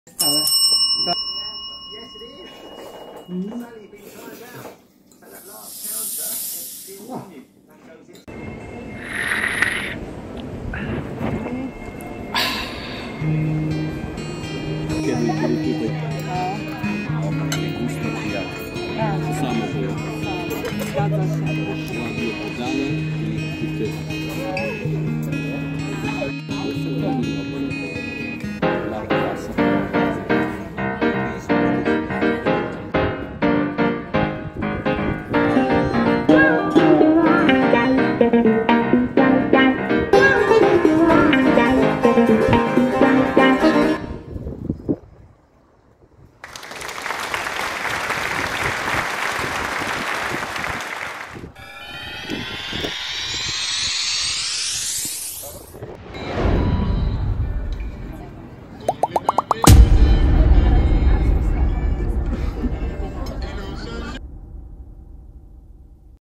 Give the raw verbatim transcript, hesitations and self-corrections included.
Całe. Mm. Wow. Kiedy byli tutaj, gusto jak to samo było. Zgadza się. Ładnie podane i, i tyle.